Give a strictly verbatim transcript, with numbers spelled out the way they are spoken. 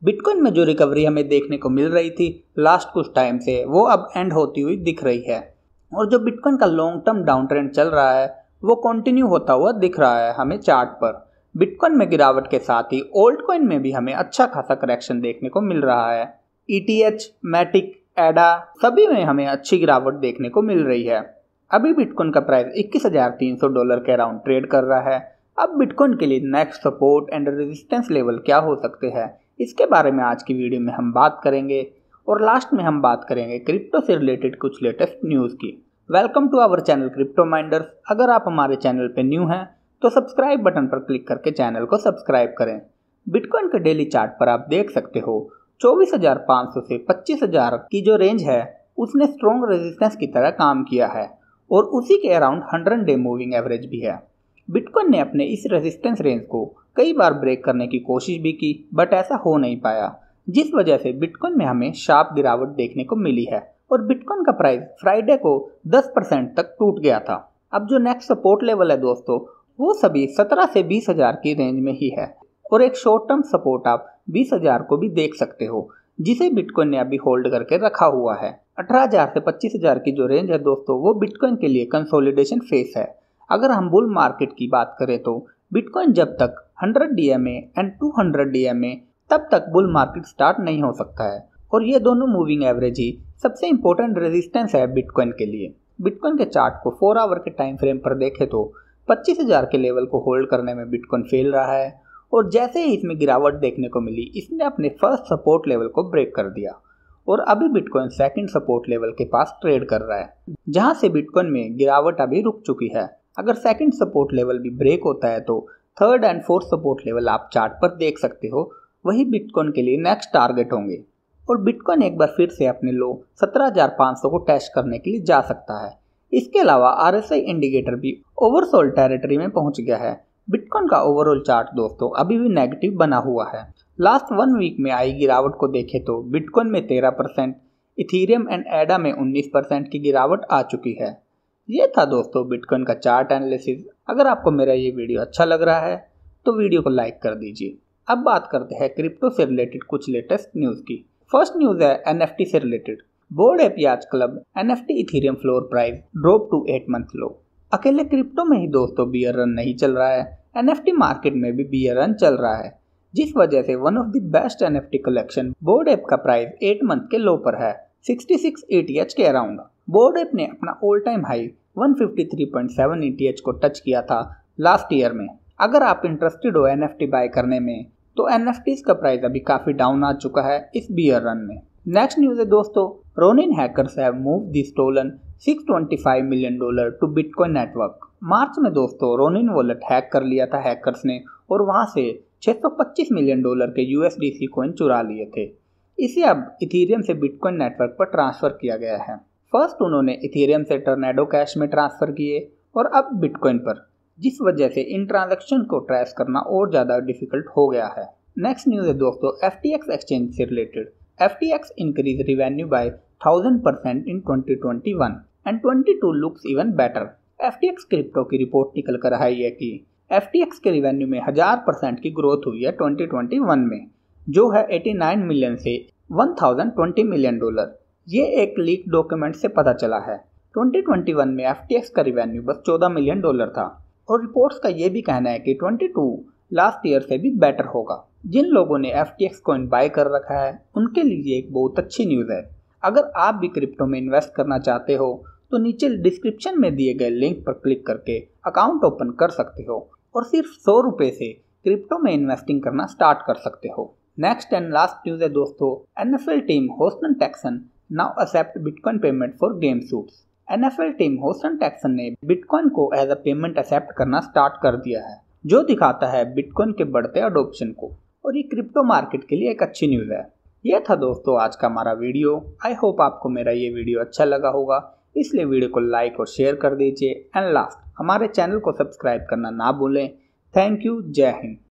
Bitcoin में जो recovery हमें देखने को मिल रही थी लास्ट कुछ टाइम से, वो अब एंड होती हुई दिख रही है और जो बिटकॉइन का लॉन्ग टर्म डाउन ट्रेंड चल रहा है वो कंटिन्यू होता हुआ दिख रहा है हमें चार्ट पर। बिटकॉइन में गिरावट के साथ ही ओल्ड कॉइन में भी हमें अच्छा खासा करेक्शन देखने को मिल रहा है। ई टी एच, मैटिक, एडा सभी में हमें अच्छी गिरावट देखने को मिल रही है। अभी बिटकॉइन का प्राइस इक्कीस हजार तीन सौ डॉलर के अराउंड ट्रेड कर रहा है। अब बिटकॉइन के लिए next support and resistance level क्या हो सकते हैं, इसके बारे में आज की वीडियो में हम बात करेंगे और लास्ट में हम बात करेंगे क्रिप्टो से रिलेटेड कुछ लेटेस्ट न्यूज़ की। Welcome to our channel crypto minders. अगर आप हमारे चैनल पे न्यू हैं तो सब्सक्राइब बटन पर क्लिक करके चैनल को सब्सक्राइब करें। बिटकॉइन के डेली चार्ट पर आप देख सकते हो चौबीस हजार पाँच सौ से पच्चीस हजार की जो रेंज है उसने स्ट्रॉन्ग रेजिस्टेंस की तरह काम किया है और उसी के around hundred day moving average भी है। बिटकॉइन ने अपने इस रेजिस्टेंस रेंज को कई बार ब्रेक करने की कोशिश भी की बट ऐसा हो नहीं पाया, जिस वजह से बिटकॉइन में हमें शार्प गिरावट देखने को मिली है और बिटकॉइन का प्राइस फ्राइडे को दस परसेंट तक टूट गया था। अब जो नेक्स्ट सपोर्ट लेवल है दोस्तों वो सभी सत्रह से बीस हजार की रेंज में ही है और एक शॉर्ट टर्म सपोर्ट आप बीस हजार को भी देख सकते हो जिसे बिटकॉइन ने अभी होल्ड करके रखा हुआ है। अठारह हजार से पच्चीस हजार की जो रेंज है दोस्तों वो बिटकॉइन के लिए कंसोलिडेशन फेस है। अगर हम बुल मार्केट की बात करें तो बिटकॉइन जब तक hundred D M A and two hundred D M A तब तक बुल मार्केट स्टार्ट नहीं हो सकता है और ये दोनों मूविंग एवरेज ही सबसे इंपॉर्टेंट रेजिस्टेंस है बिटकॉइन के लिए। बिटकॉइन के चार्ट को फोर आवर के टाइम फ्रेम पर देखें तो पच्चीस हजार के लेवल को होल्ड करने में बिटकॉइन फेल रहा है और जैसे ही इसमें गिरावट देखने को मिली इसने अपने फर्स्ट सपोर्ट लेवल को ब्रेक कर दिया और अभी बिटकॉइन सेकंड सपोर्ट लेवल के पास ट्रेड कर रहा है जहां से बिटकॉइन में गिरावट अभी रुक चुकी है। अगर सेकंड सपोर्ट लेवल भी ब्रेक होता है तो third and fourth support level आप चार्ट पर देख सकते हो, वही बिटकॉइन के लिए नेक्स्ट टारगेट होंगे और बिटकॉइन एक बार फिर से अपने लो सत्रह हजार पाँच सौ को टेस्ट करने के लिए जा सकता है। इसके अलावा आर एस आई इंडिकेटर भी ओवरसोल्ड टेरिटरी में पहुंच गया है। बिटकॉइन का ओवरऑल चार्ट दोस्तों अभी भी नेगेटिव बना हुआ है। लास्ट वन वीक में आई गिरावट को देखें तो बिटकॉइन में तेरह परसेंट, इथीरियम एंड एडा में उन्नीस परसेंट की गिरावट आ चुकी है। ये था दोस्तों बिटकॉइन का चार्ट एनालिसिस। अगर आपको मेरा ये वीडियो अच्छा लग रहा है तो वीडियो को लाइक कर दीजिए। अब बात करते हैं क्रिप्टो से रिलेटेड कुछ लेटेस्ट न्यूज़ की। फर्स्ट न्यूज़ है एन एफ टी से related. Bored ape yacht club N F T ethereum floor price drop to eight month low. अकेले क्रिप्टो में ही दोस्तों बियर रन नहीं चल रहा है, एन एफ टी मार्केट में भी बियर रन चल रहा है, जिस वजह से one of the best N F T collection bored ape का प्राइस एट मंथ के लो पर है छियासठ ए टी एच के अराउंड। बोर्ड एप ने अपना all time high one fifty three point seven E T H को टच किया था लास्ट ईयर में। अगर आप इंटरेस्टेड हो एन एफ टी बाय करने में तो एन एफ टीज़ का प्राइस अभी काफी डाउन आ चुका है इस बियर रन में। नेक्स्ट न्यूज़ है दोस्तों, Ronin hackers have moved the stolen six hundred twenty five million dollar to bitcoin network. March में दोस्तों रोनिन वॉलेट हैक कर लिया था हैकर्स ने और वहां से छह सौ पच्चीस मिलियन डॉलर के U S D C coin चुरा लिए थे। इसे अब इथीरियम से बिटकॉइन नेटवर्क पर ट्रांसफर किया गया है। फर्स्ट उन्होंने इथीरियम से टर्नेडो कैश में ट्रांसफर किए और अब बिटकॉइन पर, जिस वजह से इन ट्रांजैक्शन को ट्रेस करना और ज़्यादा डिफिकल्ट हो गया है। नेक्स्ट न्यूज़ है दोस्तों एफ टी एक्स एक्सचेंज से related. F T X increased revenue by one thousand percent in twenty twenty-one and twenty-two looks even better। F T X crypto की रिपोर्ट निकल कर आई है कि एफ टी एक्स के रिवेन्यू में हजार परसेंट की ग्रोथ हुई है ट्वेंटी ट्वेंटी वन में, जो है नवासी मिलियन से एक हज़ार बीस मिलियन डॉलर। ये एक लीक डॉक्यूमेंट से पता चला है। ट्वेंटी ट्वेंटी वन में एफ टी एक्स का रिवेन्यू बस चौदह मिलियन डॉलर था और रिपोर्ट्स का ये भी कहना है कि बाईस लास्ट ईयर से भी बेटर होगा। जिन लोगों ने F T X coin buy कर रखा है उनके लिए एक बहुत अच्छी न्यूज़ है। अगर आप भी क्रिप्टो में इन्वेस्ट करना चाहते हो तो नीचे डिस्क्रिप्शन में दिए गए लिंक पर क्लिक करके अकाउंट ओपन कर सकते हो और सिर्फ सौ रुपये से क्रिप्टो में इन्वेस्टिंग करना स्टार्ट कर सकते हो। नेक्स्ट एंड लास्ट न्यूज़ है दोस्तों, N F L team Houston Texan now accept bitcoin payment for game suits. N F L team Houston Texan ने बिटकॉइन को एज अ पेमेंट एक्सेप्ट करना स्टार्ट कर दिया है, जो दिखाता है बिटकॉइन के बढ़ते अडोप्शन को और ये क्रिप्टो मार्केट के लिए एक अच्छी न्यूज़ है। यह था दोस्तों आज का हमारा वीडियो। आई होप आपको मेरा ये वीडियो अच्छा लगा होगा, इसलिए वीडियो को लाइक और शेयर कर दीजिए एंड लास्ट हमारे चैनल को सब्सक्राइब करना ना भूलें। थैंक यू, जय हिंद।